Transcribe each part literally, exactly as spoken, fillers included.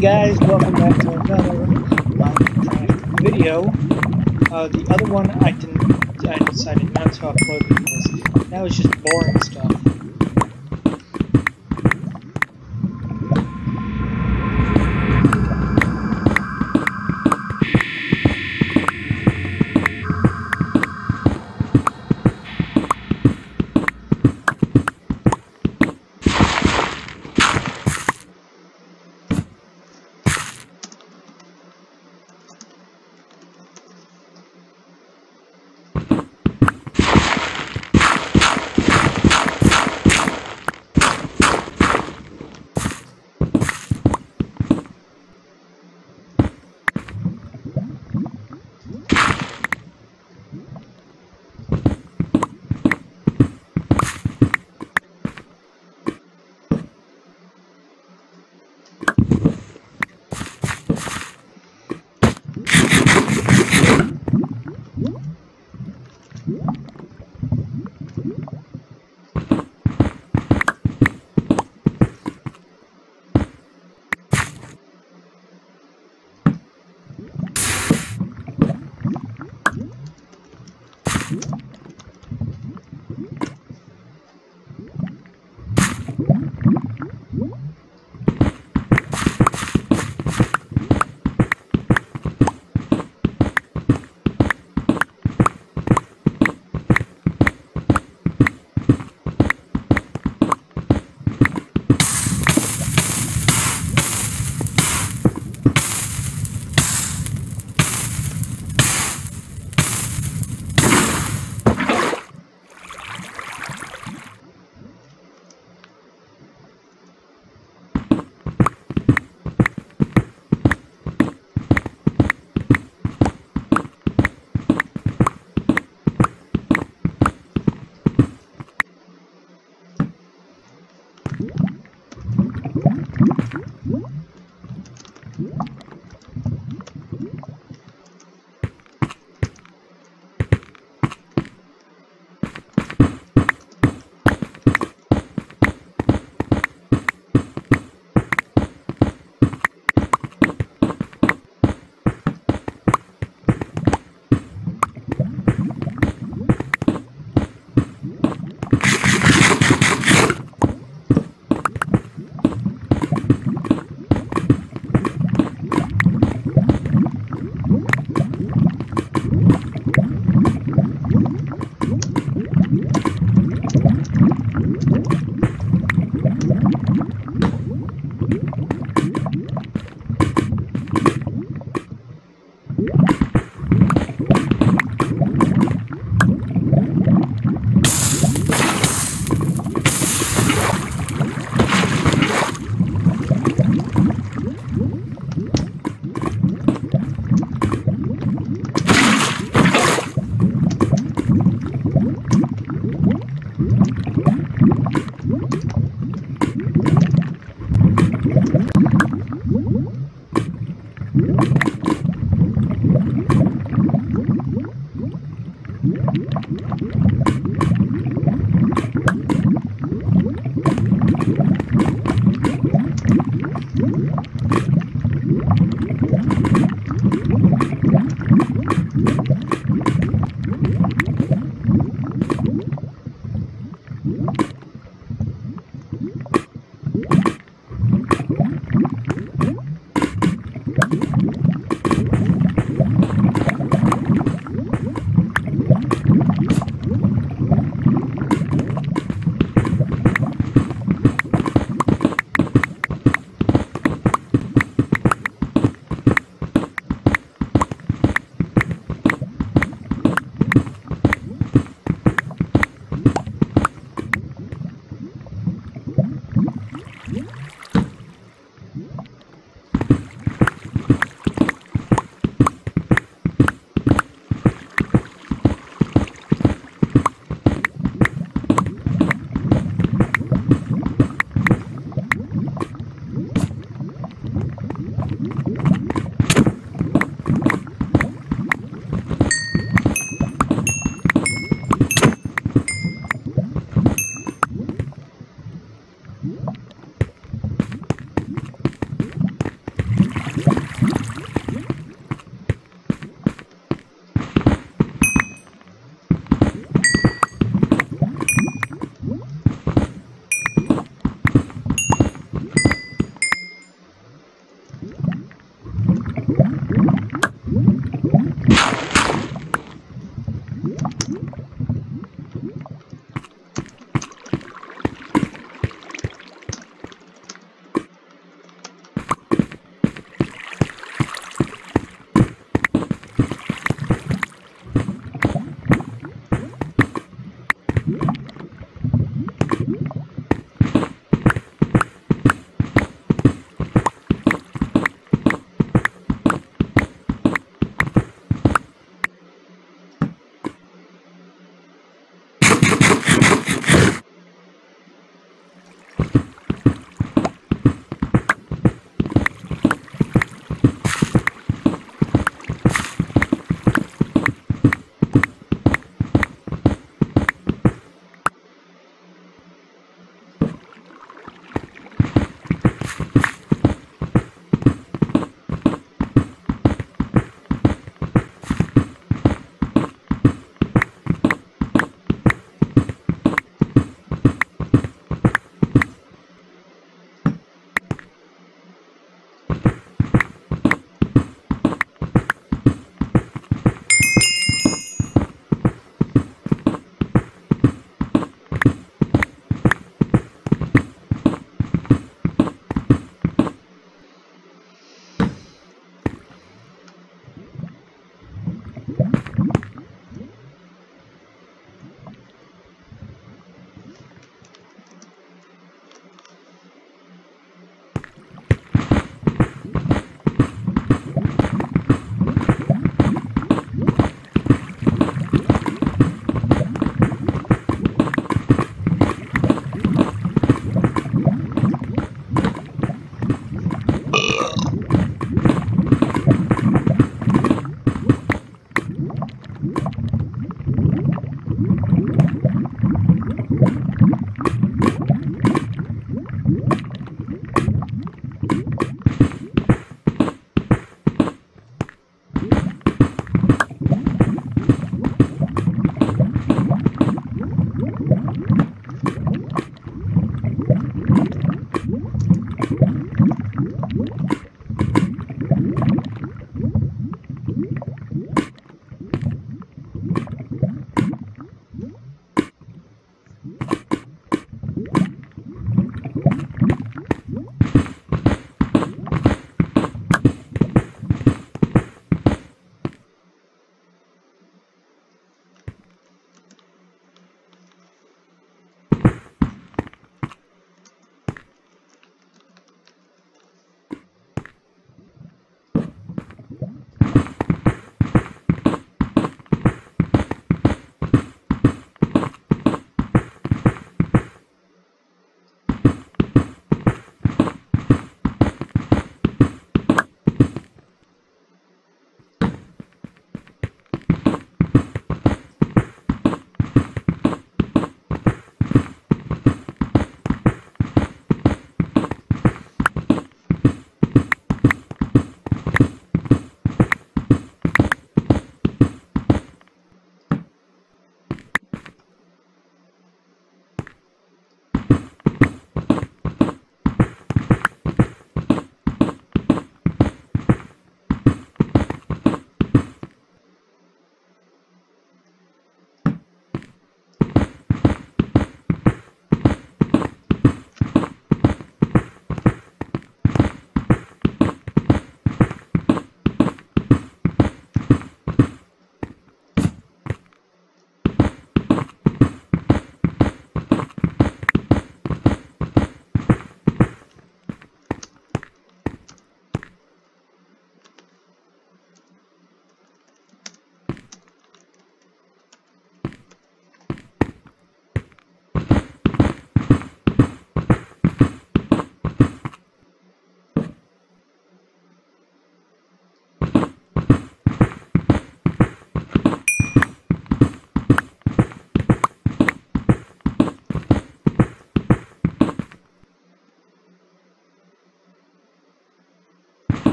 guys, welcome back to another Minecraft video. Uh, the other one I can I decided not to upload because that was just boring stuff.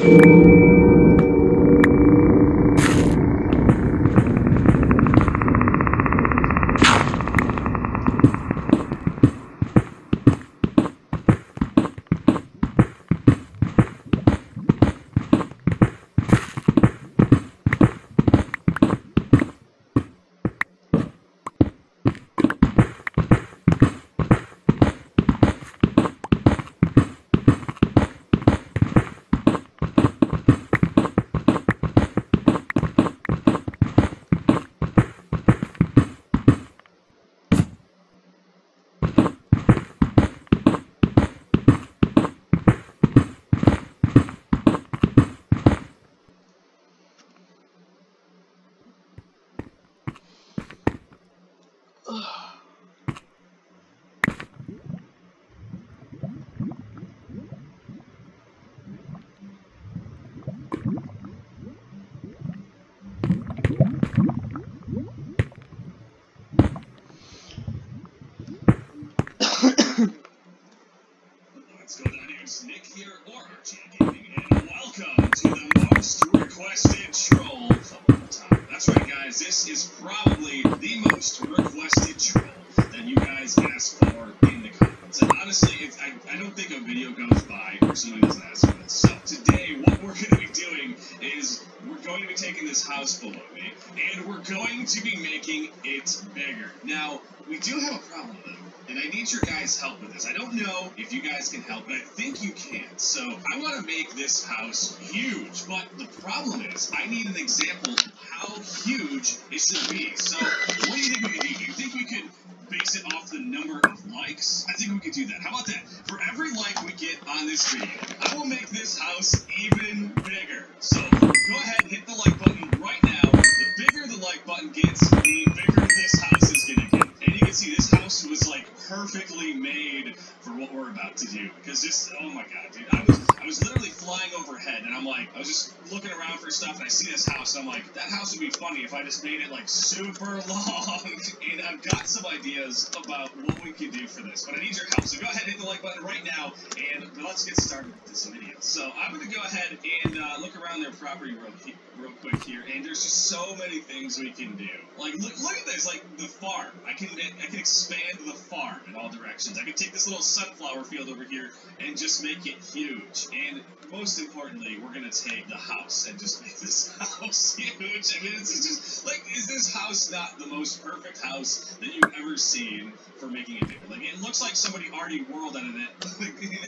What's going on here? It's Nick here, or Archie Gaming, and welcome to the most requested troll of all time. That's right, guys. This is probably the most requested troll that you guys ask for in the comments. And honestly, it's, I, I don't think a video goes by where somebody doesn't ask for this. So today, what we're going to be doing is we're going to be taking this house below me, and we're going to be making it bigger. Now, we do have a problem, though. And I need your guys' help with this. I don't know if you guys can help, but I think you can. So I want to make this house huge, but the problem is I need an example of how huge it should be. So what do you think we could do? Do you think we could base it off the number of likes? I think we could do that. How about that? For every like we get on this video, I will make this house even bigger. So go ahead, hit the like button right now. The bigger the like button gets, the bigger this house is going to get. And you can see this house was like perfectly made for what we're about to do, because this, oh my god, dude, I was, I was literally flying overhead, and I'm like, I was just looking around for stuff, and I see this house, and I'm like, that house would be funny if I just made it, like, super long, and I've got some ideas about what we can do for this, but I need your help, so go ahead and hit the like button right now, and let's get started with this video. So, I'm gonna go ahead and, uh, look around their property real, real quick here, and there's just so many things we can do. Like, look, look at this, like, the farm. I can, I can expand the farm in all directions. I can take this little sunflower field over here and just make it huge. And most importantly, we're gonna take the house and just make this house huge. I mean, it's just like, is this house not the most perfect house that you've ever seen for making it bigger? Like, it looks like somebody already world edited it.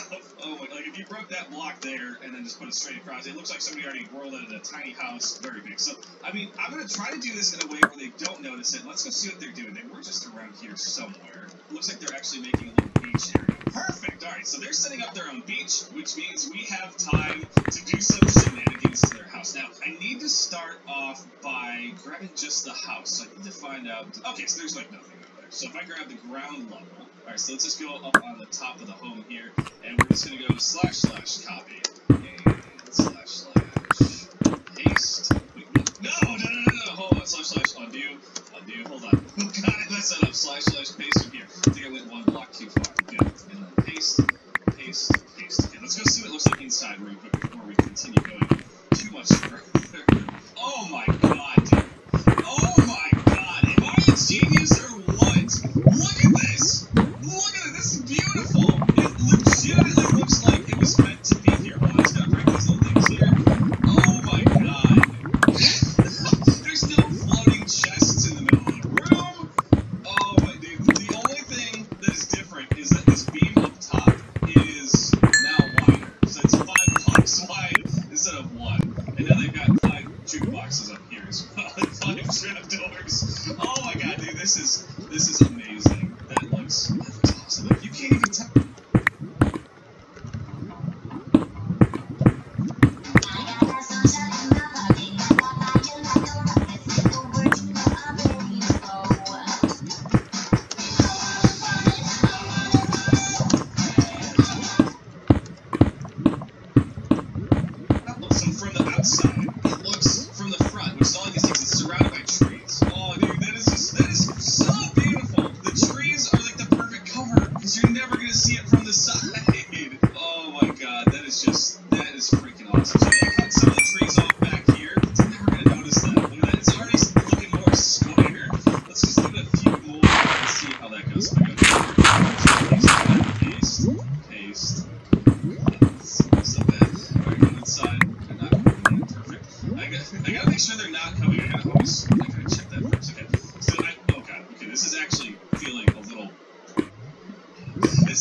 Oh my, like if you broke that block there and then just put it straight across, it looks like somebody already world edited a tiny house very big. So, I mean, I'm gonna try to do this in a way where they don't notice it. Let's go see what they're doing. They were just around here somewhere. Looks like they're actually making a little beach area. Perfect! Alright, so they're setting up their own beach, which means we have time to do some shenanigans to their house. Now, I need to start off by grabbing just the house. So I need to find out... Okay, so there's like nothing over there. So if I grab the ground level... Alright, so let's just go up on the top of the home here, and we're just going to go slash slash copy, and slash slash paste. Wait, no, no, no, no, no, hold on, slash slash undo, undo, hold on. Oh god, I messed that up, slash slash paste from here. I think I went one block too far. Good. And then paste, paste, paste. Okay, let's go see what it looks like inside real quick before we continue going too much further. Oh my god, dude. Oh my god, am I a genius or what? Look at this! Look at it, this is beautiful! It legitimately looks like it was meant to be here. Oh, it's gotta break these little things here. Oh my god. There's no floating chests in the middle of the room. Oh my dude, the only thing that is different is that this beam up top is now wider. So it's five blocks wide instead of one. And now they've got five jukeboxes up here as well, and five trapdoors. Oh my god, dude, this is this is amazing. That looks that looks awesome. Like, you can't even tell.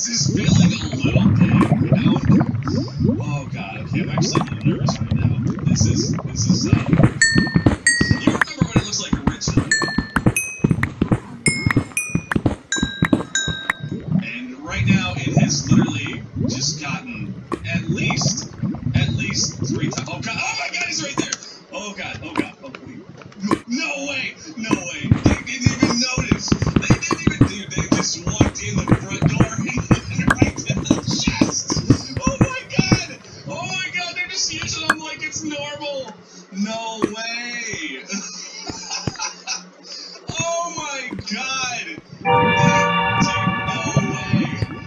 This is feeling a little big, you know? Oh god, okay, I'm actually a little nervous right now. This is, this is, um... You remember what it looks like originally. And right now, it has literally just gotten at least, at least three times. Oh god, oh my god, he's right there! Oh god, oh god, oh wait. No, no way, no way. They didn't even notice. They didn't even, dude, they just walked in the front door and went right to the chest. Oh my god, oh my god, they're just using them like it's normal. No way. Oh my god. Dude, no way.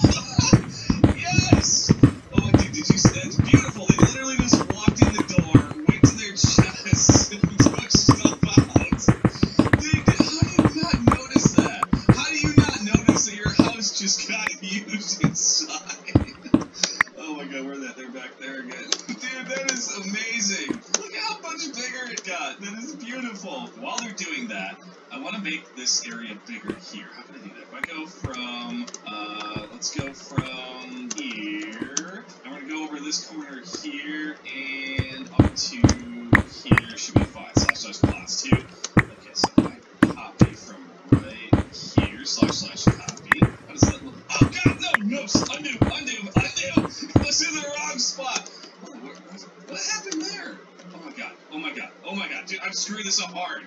Yes! Oh, dude, did you see? That's beautiful. They literally just walked in the door, went to their chest, and took stuff out. Dude, how do you not notice that? How do you not notice that your house just got used inside? Oh my god, where's that? They're back there again. Dude, that is amazing. Look at how much bigger it got. That is beautiful. While they're doing that, I want to make this area bigger here. How can I do that? If I go from, uh, let's go from here. I'm going to go over this corner here and up to here. Should be fine. Slash slash plots too. Okay, so if I copy from right here, slash slash copy. How does that look? Oh god, no, no, undo, undo, undo. This is the wrong spot. Oh, what, what happened there? Oh my god, oh my god, oh my god, dude, I'm screwing this up hard.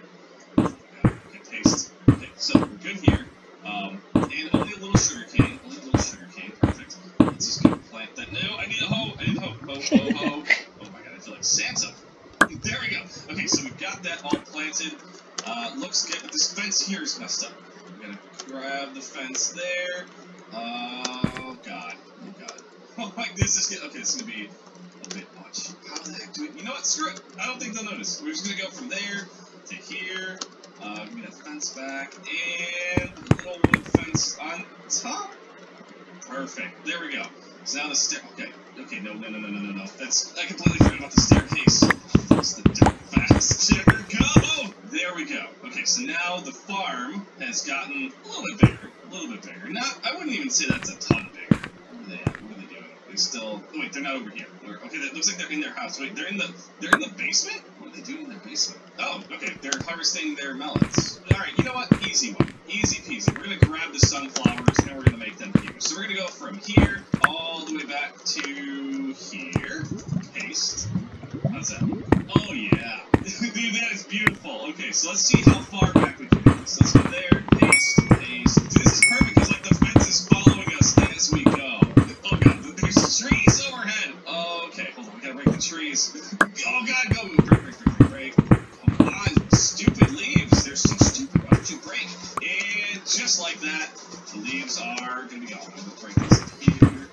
Okay, paste. Okay, so we're good here. Um, and only a little sugar cane. Only a little sugar cane. Perfect. Let's just go plant that. No, I need a hoe. I need a hoe. Ho, ho, ho. Oh my god, I feel like Santa. There we go. Okay, so we've got that all planted. Uh, looks good, but this fence here is messed up. We're gonna grab the fence there. Uh, oh god. Oh god. Oh my, this is good. Okay, this is gonna be a bit much. How the heck do we, you know what? Screw it. I don't think they'll notice. We're just gonna go from there to here. Uh, give me that fence back, and a little wood fence on top. Perfect. There we go. So now the stair. Okay. Okay. No. No. No. No. No. No. No. That's. I completely forgot about the staircase. That's the fast. There we go. There we go. Okay. So now the farm has gotten a little bit bigger. A little bit bigger. Not. I wouldn't even say that's a ton bigger. What are they? What are they doing? They still. Oh, wait. They're not over here. They're, okay. That looks like they're in their house. Wait. They're in the. They're in the basement. What are they doing in their basement? Oh, okay, they're harvesting their melons. Alright, you know what? Easy one. Easy peasy. We're gonna grab the sunflowers and we're gonna make them here. So we're gonna go from here all the way back to here. Paste. How's that? Oh yeah. Dude, that is beautiful. Okay, so let's see how far back we can get this. Let's go there. Paste. Paste. Dude, this is perfect because like the fence is following us as we go. Oh god, there's trees overhead. Oh, okay, hold on, we gotta break the trees. Oh god, go! Break, break, break, break, break. Come on, stupid leaves. They're so stupid. Why don't you break? And just like that, the leaves are gonna be gone. I'm gonna break this here.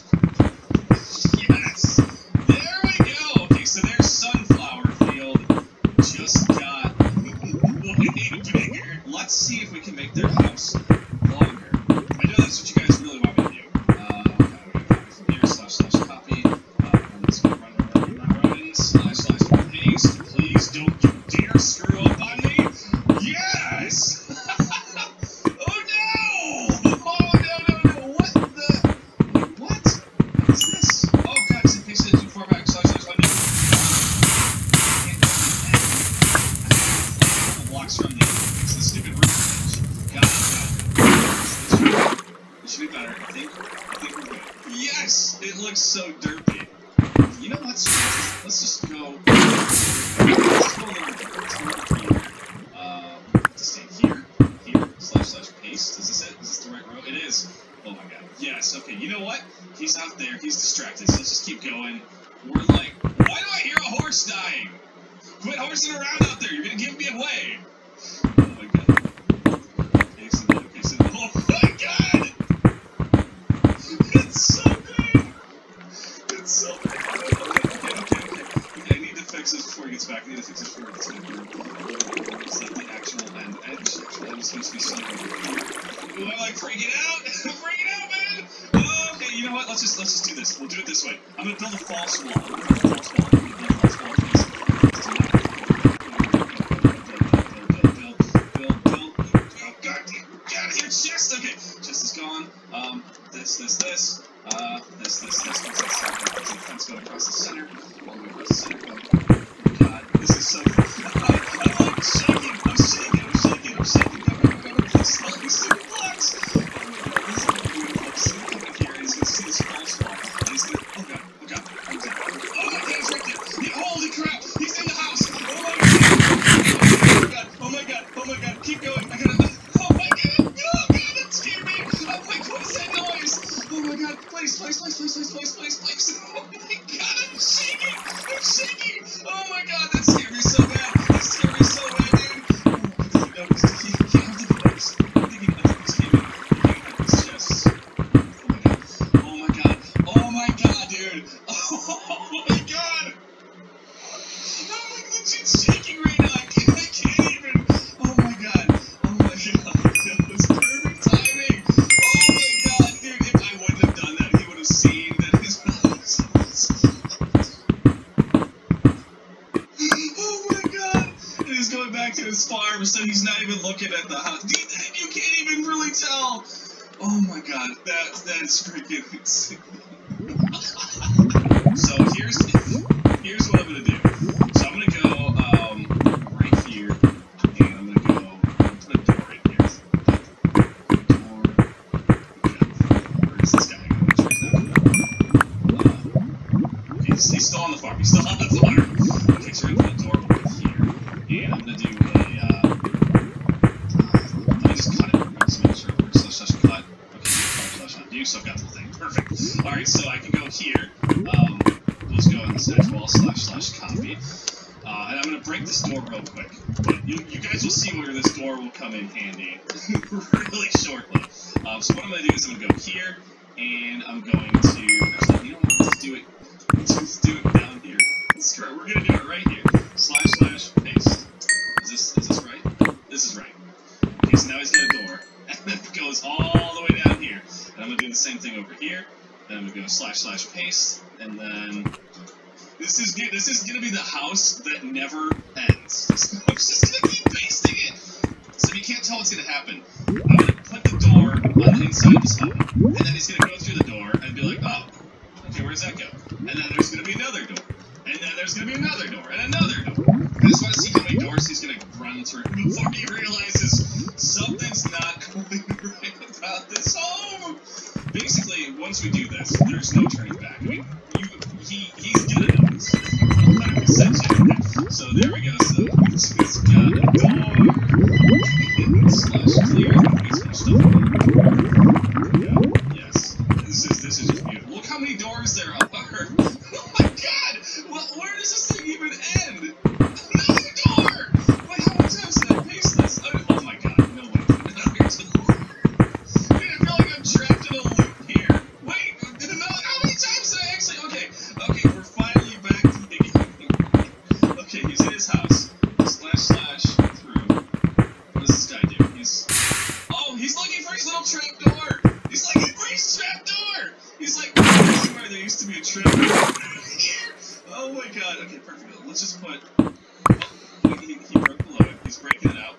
Yes! There we go! Okay, so their sunflower field just got way bigger. Let's see if we can make their house longer. I know that's what you guys really want me to do. Uh, okay, I'm gonna copy from here, slash, slash, copy. Uh, let's go run, run, run, run, slash, slash, paste. Please don't you dare screw up on me. Yes! Oh no! Oh no, no, no, what the? Wait, what? What is this? Oh god, it's pasted too far back, slash, slash, undo. Blocks from the, it's the stupid roof edge. Got it, got it. This should be better, I think. I think we're good. Yes! It looks so derpy. You know what? Let's just go. Let's go a little bit. Let's go over here. Uh, to stay here. Here. Slash slash paste. Is this it? Is this the right row? It is. Oh my god. Yes. Okay. You know what? He's out there. He's distracted. So let's just keep going. We're like, why do I hear a horse dying? Quit horsing around out there. You're gonna give me away. Oh my god. Okay, so, okay, so, oh my god! It's so big! It's so big. Okay, okay, okay. Okay, I need to fix this before he gets back. I need to fix this before he gets back. It's like the actual end. Edge. The actual end is supposed to be something here. Ooh, I'm like freaking out! I'm freaking out, man! Oh, okay, you know what? Let's just let's just do this. We'll do it this way. I'm gonna build a false wall. I'm gonna build a false wall. I'm gonna build a false wall, please. Let's do that. Build, build, build, build, build, build. Oh god, get out of here, chest! Okay, chest is gone. Um, this, this, this, uh, this, this, this, this, this, this, fence going across the center, all the way across the center, going, oh god, this is so, I'm, I'm like shaking, I'm shaking, I'm shaking, I'm shaking, go, go, go, go, go, please, please, super blocks, oh my god, this is gonna be beautiful, he's gonna come in here, and he's gonna see this false wall, and he's gonna, oh god, oh god, oh god, oh my god, he's right there, he, holy crap, he's in the house, oh my god, oh my god, oh my god, keep going, I gotta, oh my god, oh god, that scared me, I'm like, what is that noise, oh my god, please, please, please, please, please, please, please, please, oh my god, I'm shaking, I'm shaking, oh my god, that scared me so bad, that scared me so bad, dude, oh my god, did he notice, did he, he I don't think he noticed, I think he, I think he just came in, he came in his chest, oh my god, oh my god, dude, oh my god, I'm like legit shaking right now. I can't, I can't even. Oh my god. Oh my god. That was perfect timing. Oh my god, dude. If I wouldn't have done that, he would have seen that his house was. Oh my god. And he's going back to his farm, so he's not even looking at the house. You, you can't even really tell. Oh my god. That that's freaking insane. So here's here's what I'm gonna do. So I'm gonna go um, right here, and I'm gonna go I'm gonna put a door in here. Door. Okay. Where's this guy going? Which way is that? Uh, okay, he's, he's still on the farm. He's still on the farm. Okay, so we're gonna put a door over here, and I'm gonna do a. Uh, uh, let me just cut it. Just make sure it works. Slash slash cut. Okay, slash slash undo. So I've got the thing. Perfect. All right, so I can go here. Um, let's go on this edge wall slash slash copy. Uh, and I'm going to break this door real quick. But you, you guys will see where this door will come in handy really shortly. Um, so what I'm going to do is I'm going to go here, and I'm going to... Actually, you know what? Let's do it. Let's just do it down here. Screw it. We're going to do it right here. Slash slash paste. Is this, is this right? This is right. Okay, so now he's got a door. And it goes all the way down here. And I'm going to do the same thing over here. Then I'm gonna go slash slash paste, and then this is this is gonna be the house that never ends. I'm just gonna keep pasting it. So if you can't tell what's gonna happen, I'm gonna put the door on the inside of his home, and then he's gonna go through the door and be like, oh, okay, where does that go? And then there's gonna be another door, and then there's gonna be another door, and another door. I just want to see how many doors he's gonna run through before he realizes something's not going right about this home. Basically, once we do this, there's no turning back. I mean, you, he, he's gonna notice. one hundred percent sure. So there we go. So he's, he's got a door. Slash clear. He's gonna stuff it. There we go. Yes. This is this is just beautiful. Look how many doors there are. Oh my god! Well, where does this thing even end? Another door! Wait, how many times did I paste this? Oh, oh my god! No way. Another door. Dude, I feel like I'm trapped in a loop here. Wait, no, how many times did I actually... Okay, okay, we're finally back to the beginning. Okay, he's in his house. Slash, slash, through. What does this guy do? He's... Oh, he's looking for his little trap door! He's looking for his trap door! He's like, I swear there used to be a trap door here! Oh my god, okay, perfect. Let's just put... Oh, he, he, he broke below it. He's breaking it out.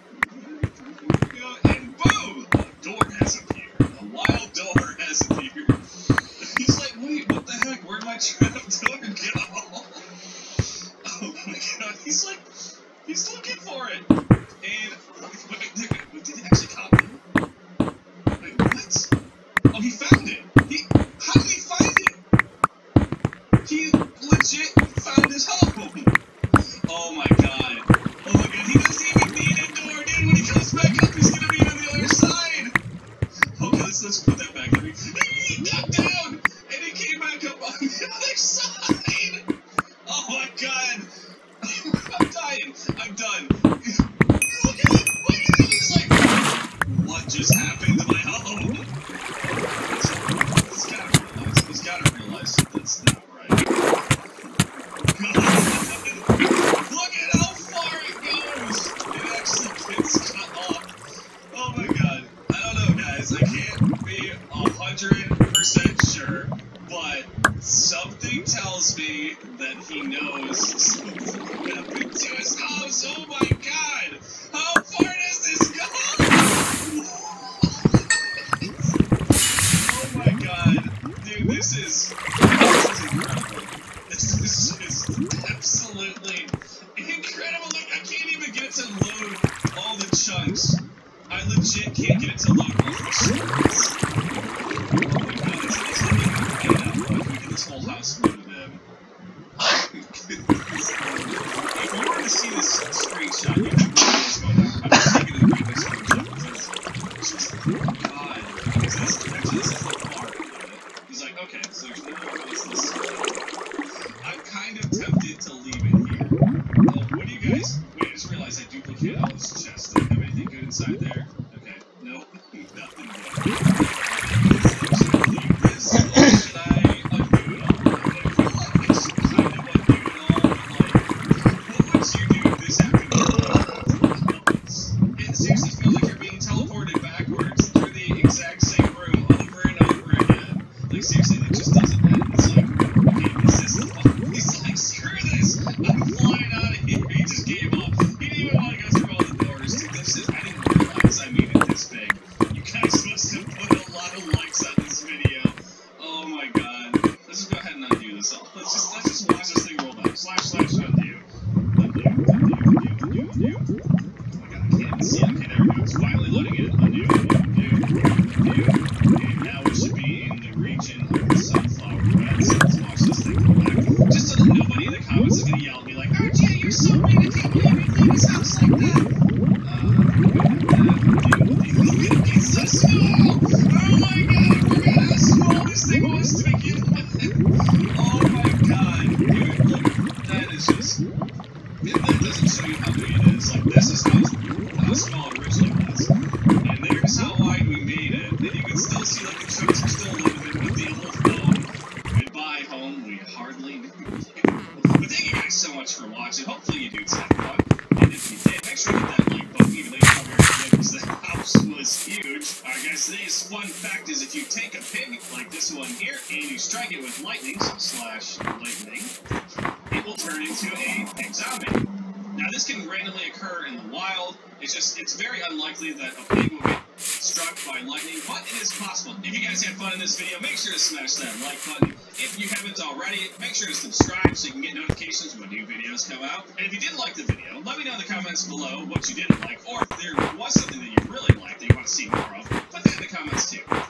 And boom! A door has appeared. A wild door has appeared. He's like, wait, what the heck? Where'd my trap door go? Oh my god, he's like, he's looking for it. And, wait, wait, wait, wait, did he actually copy it? Wait, what? Oh, he found it. He, how did he find it? He legit found his home. Oh my god. Oh my god, he doesn't even need a door, dude. When he comes back up, he's gonna be on the other side. Okay, let's, let's put that back. He, he ducked down, and he came back up on the other side. Oh my god. I'm dying. I'm done. Look at him. Look at him. He's like, what just happened to my home? He's gotta realize, he's gotta realize that's not right. Look at how far it goes! It actually gets cut off. Oh my god. I don't know, guys. I can't be one hundred percent sure, but something tells me that he knows something happened to his house. Oh my god! How far does this go? Oh this is, this is incredible. This is just absolutely incredible. Like, I can't even get it to load all the chunks. I legit can't get it to load all the chunks. Oh my god, it's, it's not even okay now. If we get this whole house loaded in. If you were to see this screenshot, you could just go down. I'm just taking a quick screenshot because it's just, oh god. Because this, actually, this is the part of it. He's like, okay, so there's no house this I'm kind of tempted to leave it here. Well, what do you guys... Wait, I just realized I duplicated all this chest. Do I have anything good inside there? Okay, nope, nothing good. Should I leave this, or should I undo it all? I feel like I should kind of undo it all, but like, what would you do if this happened to you? It seriously feels like you're being teleported backwards through the exact same room over and over again. Like, seriously, that just doesn't end. It's like, okay, is this the fuck? He's like, screw this! I'm flying out of here! He just gave up. He didn't even want to go through all the doors. Dude, this is, I didn't realize I made it this big. You guys must have put a lot of likes on this video. Oh my god. Let's just go ahead and undo this all. Let's just, let's just watch this thing roll back. Slash, slash, undo. Undo, undo, undo, undo, undo. Oh my god, I can't even see it. Okay, there we go. It's finally loading in. Undo, undo, undo, undo. Okay, now we should be in the region of the sunflower bed. So let's watch this thing go back. Just so that nobody in the comments is gonna yell at me like, R J, you're so mean, I can't believe you leave his house like that. Uh, look, it's so small! Oh my god, I forgot how small this thing was to begin with! Oh my god, dude, look, that is just... That doesn't show you how big it is. Like, this is how, how small it originally was. And there's how wide we made it. And you can still see, like, the chunks are still a little bit with the old home. Goodbye, home, we hardly knew you. But thank you guys so much for watching. Hopefully you dudes had fun. And if you did, make sure to hit that like button, even though you probably already did, because the house was huge. Alright guys, today's fun fact is if you take a pig, like this one here, and you strike it with lightning, so slash lightning, it will turn into a pig zombie. Now this can randomly occur in the wild. It's just, it's very unlikely that a pig will get struck by lightning, but it is possible. If you guys had fun in this video, make sure to smash that like button. If you haven't already, make sure to subscribe so you can get notifications when new videos come out. And if you did like the video, let me know in the comments below what you didn't like, or if there was something that you really liked that you want to see more of, put that in the comments too.